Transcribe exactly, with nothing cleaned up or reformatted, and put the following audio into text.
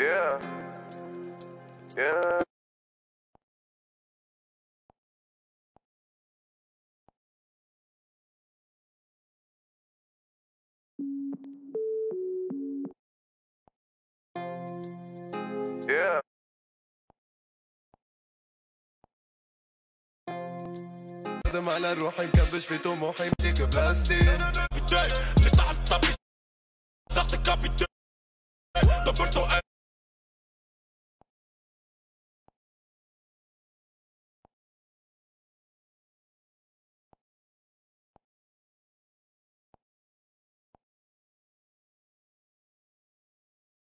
Yeah. Yeah. Yeah. خدم على روحي مكبش في طموحي بديك بلاستيك بداي نتاع الطبي ضغط الكابيتال دبرتو